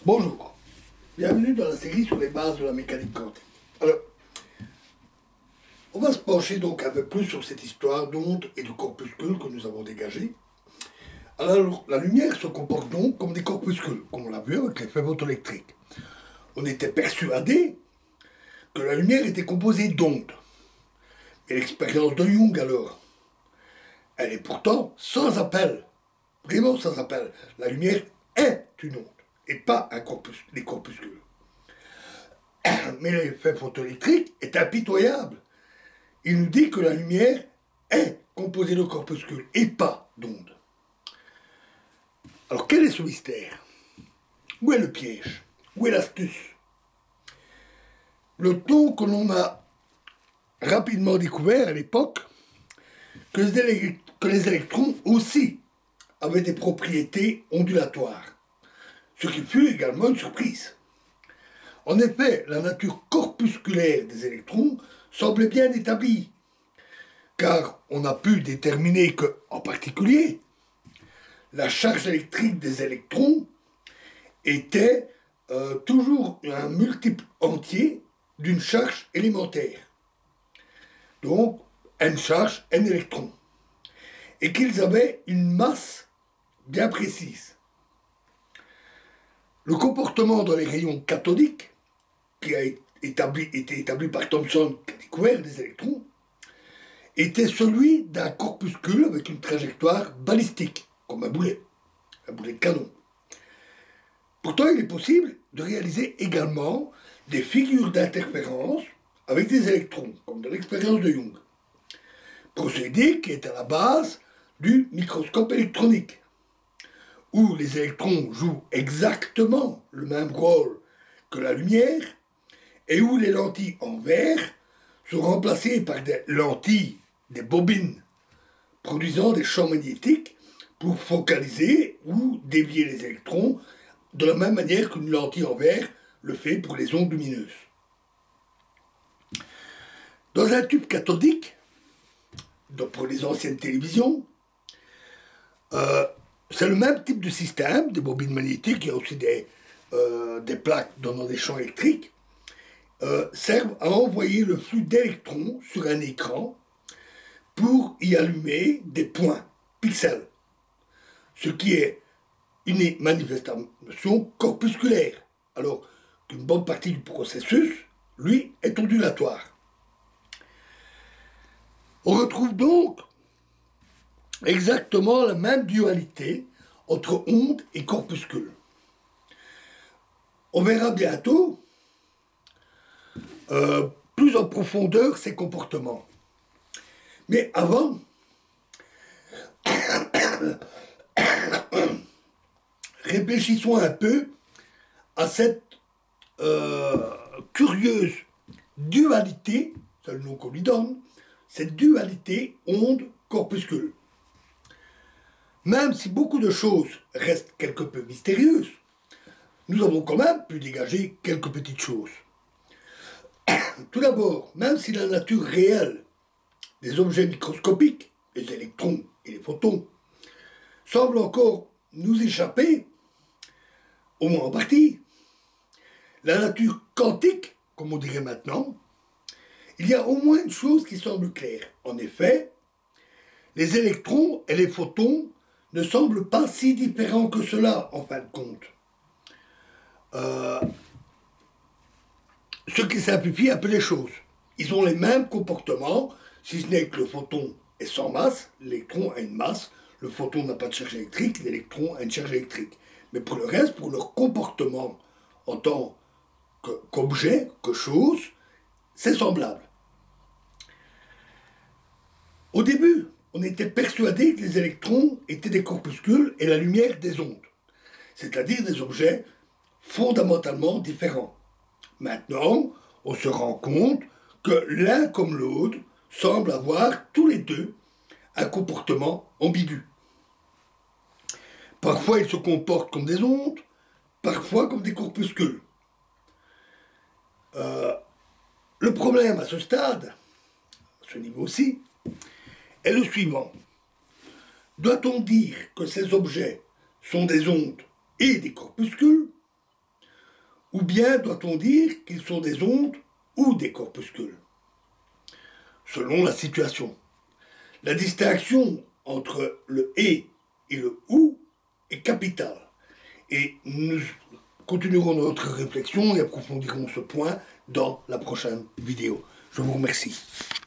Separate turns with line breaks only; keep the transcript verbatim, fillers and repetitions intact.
Bonjour, bienvenue dans la série sur les bases de la mécanique quantique. Alors, on va se pencher donc un peu plus sur cette histoire d'ondes et de corpuscules que nous avons dégagés. Alors, la lumière se comporte donc comme des corpuscules, comme on l'a vu avec l'effet photoélectrique. On était persuadé que la lumière était composée d'ondes. Et l'expérience de Young, alors, elle est pourtant sans appel, vraiment sans appel. La lumière est une onde, et pas un corpus, des corpuscules. Mais l'effet photoélectrique est impitoyable. Il nous dit que la lumière est composée de corpuscules et pas d'ondes. Alors quel est ce mystère? Où est le piège? Où est l'astuce? Le ton que l'on a rapidement découvert à l'époque, que les, que les électrons aussi avaient des propriétés ondulatoires, ce qui fut également une surprise. En effet, la nature corpusculaire des électrons semblait bien établie, car on a pu déterminer que, en particulier, la charge électrique des électrons était euh, toujours un multiple entier d'une charge élémentaire. Donc, n charge, n électrons. Et qu'ils avaient une masse bien précise. Le comportement dans les rayons cathodiques, qui a établi, été établi par Thomson, qui a découvert les électrons, était celui d'un corpuscule avec une trajectoire balistique, comme un boulet, un boulet de canon. Pourtant, il est possible de réaliser également des figures d'interférence avec des électrons, comme dans l'expérience de Young. Procédé qui est à la base du microscope électronique, où les électrons jouent exactement le même rôle que la lumière, et où les lentilles en verre sont remplacées par des lentilles, des bobines, produisant des champs magnétiques pour focaliser ou dévier les électrons de la même manière qu'une lentille en verre le fait pour les ondes lumineuses. Dans un tube cathodique, donc pour les anciennes télévisions, euh, c'est le même type de système, des bobines magnétiques, il y a aussi des, euh, des plaques donnant des champs électriques, euh, servent à envoyer le flux d'électrons sur un écran pour y allumer des points, pixels, ce qui est une manifestation corpusculaire, alors qu'une bonne partie du processus, lui, est ondulatoire. On retrouve donc exactement la même dualité entre ondes et corpuscules. On verra bientôt euh, plus en profondeur ces comportements. Mais avant, réfléchissons un peu à cette euh, curieuse dualité, c'est le nom qu'on lui donne, cette dualité onde-corpuscule. Même si beaucoup de choses restent quelque peu mystérieuses, nous avons quand même pu dégager quelques petites choses. Tout d'abord, même si la nature réelle des objets microscopiques, les électrons et les photons, semble encore nous échapper, au moins en partie, la nature quantique, comme on dirait maintenant, il y a au moins une chose qui semble claire. En effet, les électrons et les photons ne semblent pas si différents que cela, en fin de compte. Euh, ce qui simplifie un peu les choses. Ils ont les mêmes comportements, si ce n'est que le photon est sans masse, l'électron a une masse, le photon n'a pas de charge électrique, l'électron a une charge électrique. Mais pour le reste, pour leur comportement en tant qu'objet, que chose, c'est semblable. Au début, on était persuadé que les électrons étaient des corpuscules et la lumière des ondes, c'est-à-dire des objets fondamentalement différents. Maintenant, on se rend compte que l'un comme l'autre semblent avoir tous les deux un comportement ambigu. Parfois, ils se comportent comme des ondes, parfois comme des corpuscules. Euh, le problème à ce stade, à ce niveau-ci, est le suivant. Doit-on dire que ces objets sont des ondes et des corpuscules, Ou bien doit-on dire qu'ils sont des ondes ou des corpuscules? Selon la situation. La distinction entre le et et le ou est capitale. Et nous continuerons notre réflexion et approfondirons ce point dans la prochaine vidéo. Je vous remercie.